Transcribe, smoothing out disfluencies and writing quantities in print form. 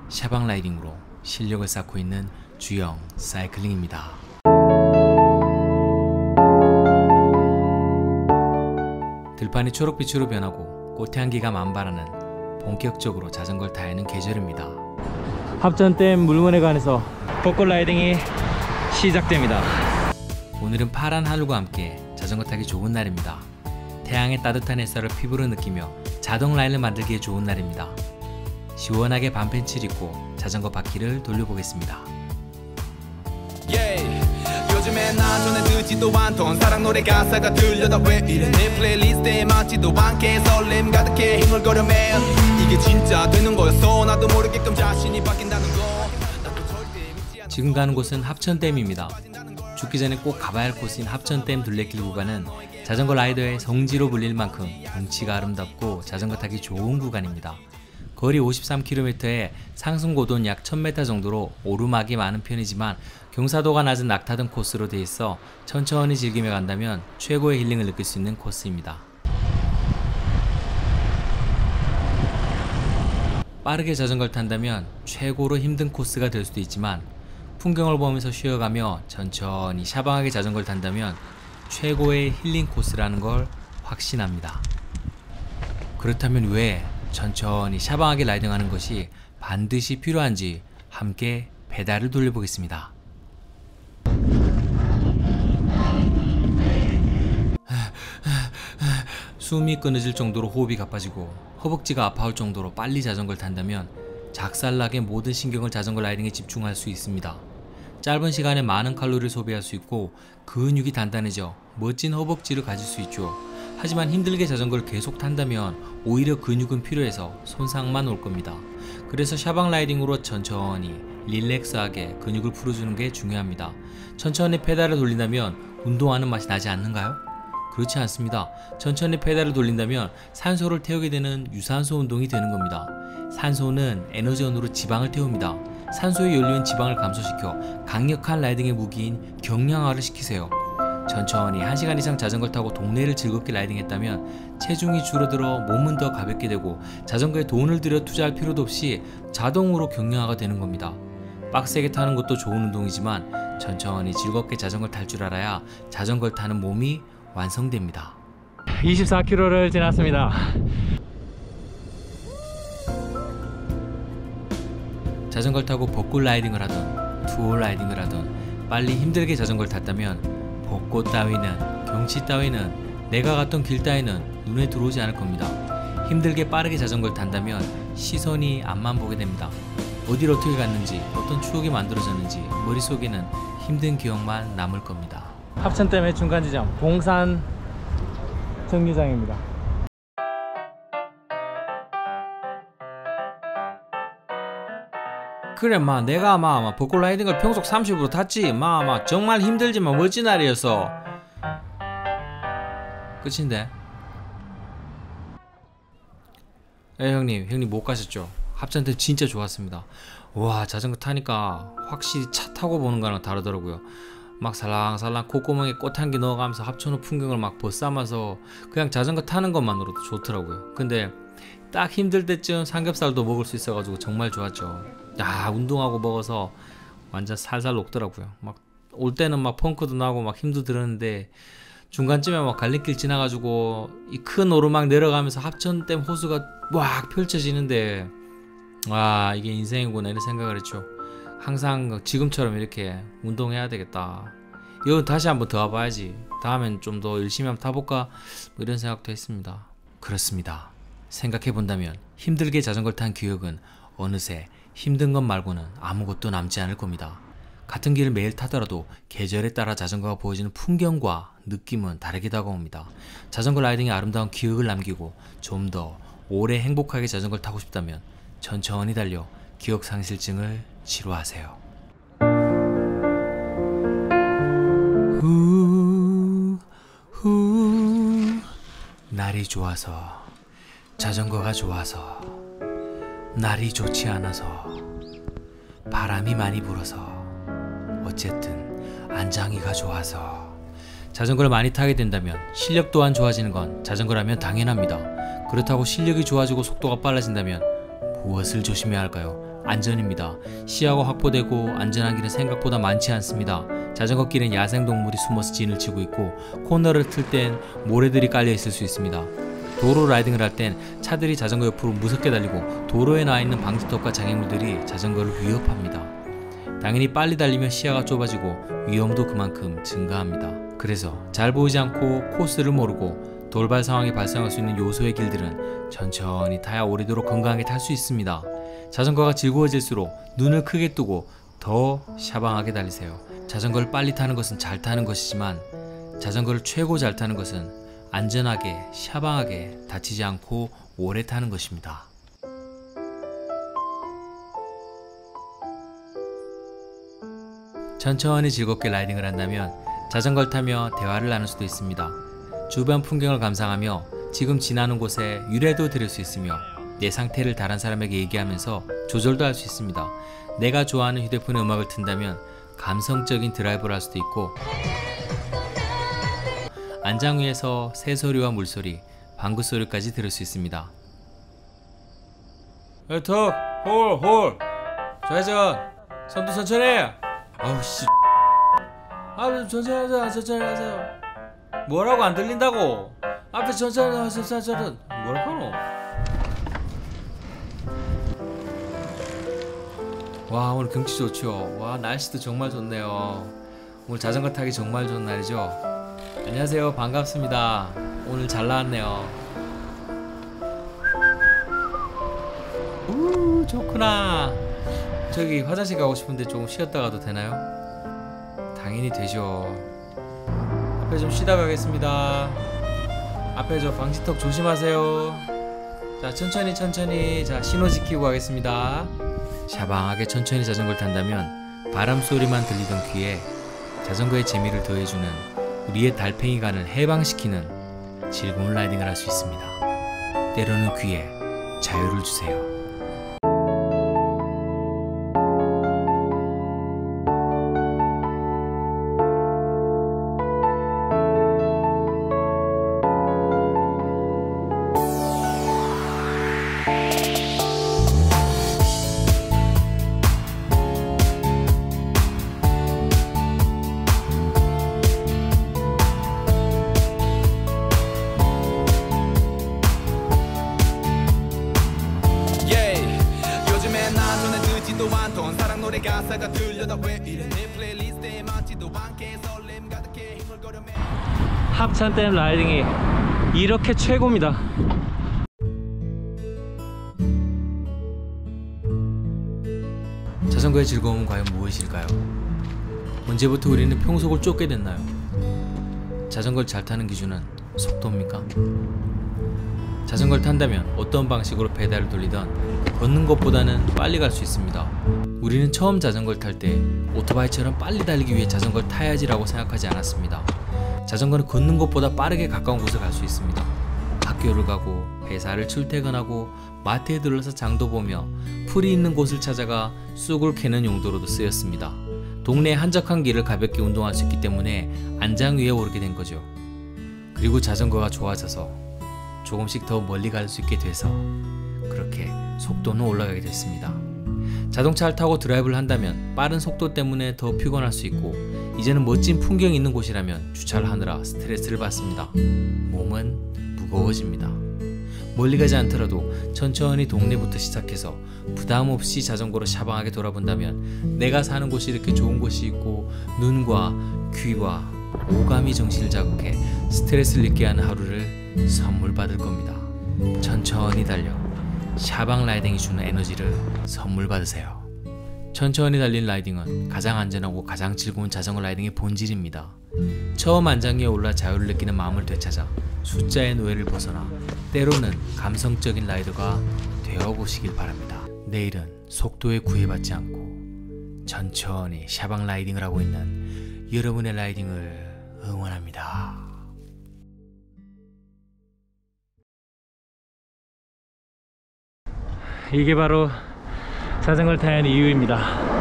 샤방 라이딩으로 실력을 쌓고 있는 주영 사이클링입니다. 들판이 초록빛으로 변하고 꽃향기가 만발하는 본격적으로 자전거를 타야 하는 계절입니다. 합천댐 물문회관에서 벚꽃 라이딩이 시작됩니다. 오늘은 파란 하늘과 함께 자전거 타기 좋은 날입니다. 태양의 따뜻한 햇살을 피부로 느끼며 자동 라인을 만들기에 좋은 날입니다. 시원하게 반팬츠를 입고 자전거 바퀴를 돌려보겠습니다. 요즘에 나 전에 듣지도 않던 사랑 노래 가사가 들려다 왜 이래 내 플레이리스트에 맞지도 않게 설렘 가득해 흥얼거려 man 이게 진짜 되는 거였어 나도 모르게끔 자신이 바뀐다는 거 지금 가는 곳은 합천댐입니다. 죽기 전에 꼭 가봐야 할 곳인 합천댐 둘레길 구간은 자전거 라이더의 성지로 불릴 만큼 경치가 아름답고 자전거 타기 좋은 구간입니다. 거리 53km에 상승고도는 약 1000m 정도로 오르막이 많은 편이지만 경사도가 낮은 낙타등 코스로 되어 있어 천천히 즐기며 간다면 최고의 힐링을 느낄 수 있는 코스입니다. 빠르게 자전거를 탄다면 최고로 힘든 코스가 될 수도 있지만 풍경을 보면서 쉬어가며 천천히 샤방하게 자전거를 탄다면 최고의 힐링 코스라는 걸 확신합니다. 그렇다면 왜 천천히 샤방하게 라이딩하는 것이 반드시 필요한지 함께 페달을 돌려보겠습니다. 숨이 끊어질 정도로 호흡이 가빠지고 허벅지가 아파올 정도로 빨리 자전거를 탄다면 작살나게 모든 신경을 자전거 라이딩에 집중할 수 있습니다. 짧은 시간에 많은 칼로리를 소비할 수 있고 근육이 단단해져 멋진 허벅지를 가질 수 있죠. 하지만 힘들게 자전거를 계속 탄다면 오히려 근육은 필요해서 손상만 올 겁니다. 그래서 샤방 라이딩으로 천천히 릴렉스하게 근육을 풀어주는 게 중요합니다. 천천히 페달을 돌린다면 운동하는 맛이 나지 않는가요? 그렇지 않습니다. 천천히 페달을 돌린다면 산소를 태우게 되는 유산소 운동이 되는 겁니다. 산소는 에너지원으로 지방을 태웁니다. 산소의 연료인 지방을 감소시켜 강력한 라이딩의 무기인 경량화를 시키세요. 천천히 1시간 이상 자전거를 타고 동네를 즐겁게 라이딩했다면 체중이 줄어들어 몸은 더 가볍게 되고 자전거에 돈을 들여 투자할 필요도 없이 자동으로 경량화가 되는 겁니다. 빡세게 타는 것도 좋은 운동이지만 천천히 즐겁게 자전거를 탈 줄 알아야 자전거를 타는 몸이 완성됩니다. 24km를 지났습니다. 자전거를 타고 벚꽃 라이딩을 하던 투어 라이딩을 하던 빨리 힘들게 자전거를 탔다면 벚꽃 따위는 경치 따위는 내가 갔던 길 따위는 눈에 들어오지 않을 겁니다. 힘들게 빠르게 자전거를 탄다면 시선이 앞만 보게 됩니다. 어디를 어떻게 갔는지 어떤 추억이 만들어졌는지 머릿속에는 힘든 기억만 남을 겁니다. 합천댐의 중간지점 봉산 정류장입니다. 그래 내가 벚꽃 라이딩을 평속 30으로 탔지 정말 힘들지만 멋진 날이었어. 끝인데? 형님 못 가셨죠? 합천댐 진짜 좋았습니다. 와 자전거 타니까 확실히 차 타고 보는 거랑 다르더라고요. 살랑살랑 콧구멍에 꽃향기 넣어가면서 합천호 풍경을 벗삼아서 그냥 자전거 타는 것만으로도 좋더라고요. 근데 딱 힘들 때쯤 삼겹살도 먹을 수 있어가지고 정말 좋았죠. 운동하고 먹어서 완전 살살 녹더라고요. 올 때는 펑크도 나고 힘도 들었는데 중간쯤에 갈림길 지나가지고 이 큰 오르막 내려가면서 합천댐 호수가 막 펼쳐지는데 와 이게 인생이구나 이런 생각을 했죠. 항상 지금처럼 이렇게 운동해야 되겠다. 이건 다시 한번 더 와봐야지. 다음엔 좀 더 열심히 한번 타볼까 이런 생각도 했습니다. 그렇습니다. 생각해본다면 힘들게 자전거를 탄 기억은 어느새 힘든 것 말고는 아무것도 남지 않을 겁니다. 같은 길을 매일 타더라도 계절에 따라 자전거가 보여지는 풍경과 느낌은 다르게 다가옵니다. 자전거 라이딩의 아름다운 기억을 남기고 좀 더 오래 행복하게 자전거를 타고 싶다면 천천히 달려 기억상실증을 치료하세요. 날이 좋아서 자전거가 좋아서 날이 좋지 않아서 바람이 많이 불어서 어쨌든 안장이가 좋아서 자전거를 많이 타게 된다면 실력 또한 좋아지는 건 자전거라면 당연합니다. 그렇다고 실력이 좋아지고 속도가 빨라진다면 무엇을 조심해야 할까요? 안전입니다. 시야가 확보되고 안전한 길은 생각보다 많지 않습니다. 자전거 길엔 야생동물이 숨어서 진을 치고 있고 코너를 틀 땐 모래들이 깔려 있을 수 있습니다. 도로 라이딩을 할 땐 차들이 자전거 옆으로 무섭게 달리고 도로에 나와 있는 방지턱과 장애물들이 자전거를 위협합니다. 당연히 빨리 달리면 시야가 좁아지고 위험도 그만큼 증가합니다. 그래서 잘 보이지 않고 코스를 모르고 돌발 상황이 발생할 수 있는 요소의 길들은 천천히 타야 오래도록 건강하게 탈 수 있습니다. 자전거가 즐거워질수록 눈을 크게 뜨고 더 샤방하게 달리세요. 자전거를 빨리 타는 것은 잘 타는 것이지만 자전거를 최고 잘 타는 것은 안전하게 샤방하게 다치지 않고 오래 타는 것입니다. 천천히 즐겁게 라이딩을 한다면 자전거를 타며 대화를 나눌 수도 있습니다. 주변 풍경을 감상하며 지금 지나는 곳에 유래도 들을 수 있으며 내 상태를 다른 사람에게 얘기하면서 조절도 할 수 있습니다. 내가 좋아하는 휴대폰의 음악을 튼다면 감성적인 드라이브를 할 수도 있고 안장 위에서 새소리와 물소리, 방구소리까지 들을 수 있습니다. 턱! 홀! 좌회전! 선두 천천히! 아우 씨 천천히 하세요. 뭐라고 안 들린다고? 앞에 천천히 하세요. 뭐라고 하노? 와 오늘 경치 좋죠. 와 날씨도 정말 좋네요. 오늘 자전거 타기 정말 좋은 날이죠. 안녕하세요, 반갑습니다. 오늘 잘 나왔네요. 좋구나. 저기 화장실 가고 싶은데 조금 쉬었다 가도 되나요? 당연히 되죠. 앞에 좀 쉬다 가겠습니다. 앞에 저 방지턱 조심하세요. 자 천천히 자 신호 지키고 가겠습니다. 샤방하게 천천히 자전거를 탄다면 바람 소리만 들리던 귀에 자전거의 재미를 더해주는 우리의 달팽이관을 해방시키는 즐거운 라이딩을 할 수 있습니다. 때로는 귀에 자유를 주세요. 사랑 노래 가사가 들려다 왜 이래 내 플레이리스트에 맞지도 않게 설렘 가득해 힘을 거려매 합찬댐 라이딩이 이렇게 최고입니다. 자전거의 즐거움은 과연 무엇일까요? 언제부터 우리는 평속을 쫓게 됐나요? 자전거를 잘 타는 기준은 속도입니까? 자전거를 탄다면 어떤 방식으로 페달을 돌리던 걷는 것보다는 빨리 갈 수 있습니다. 우리는 처음 자전거를 탈 때 오토바이처럼 빨리 달리기 위해 자전거를 타야지라고 생각하지 않았습니다. 자전거는 걷는 것보다 빠르게 가까운 곳을 갈 수 있습니다. 학교를 가고 회사를 출퇴근하고 마트에 들러서 장도 보며 풀이 있는 곳을 찾아가 쑥을 캐는 용도로도 쓰였습니다. 동네의 한적한 길을 가볍게 운동할 수 있기 때문에 안장 위에 오르게 된 거죠. 그리고 자전거가 좋아져서 조금씩 더 멀리 갈 수 있게 돼서 그렇게 속도는 올라가게 됐습니다. 자동차를 타고 드라이브를 한다면 빠른 속도 때문에 더 피곤할 수 있고 이제는 멋진 풍경이 있는 곳이라면 주차를 하느라 스트레스를 받습니다. 몸은 무거워집니다. 멀리 가지 않더라도 천천히 동네부터 시작해서 부담 없이 자전거로 샤방하게 돌아본다면 내가 사는 곳이 이렇게 좋은 곳이 있고 눈과 귀와 오감이 정신을 자극해 스트레스를 잊게 하는 하루를 선물 받을 겁니다. 천천히 달려 샤방 라이딩이 주는 에너지를 선물 받으세요. 천천히 달린 라이딩은 가장 안전하고 가장 즐거운 자전거 라이딩의 본질입니다. 처음 안장위에 올라 자유를 느끼는 마음을 되찾아 숫자의 노예를 벗어나 때로는 감성적인 라이더가 되어보시길 바랍니다. 내일은 속도에 구애받지 않고 천천히 샤방 라이딩을 하고 있는 여러분의 라이딩을 응원합니다. 이게 바로 자전거를 타야 하는 이유입니다.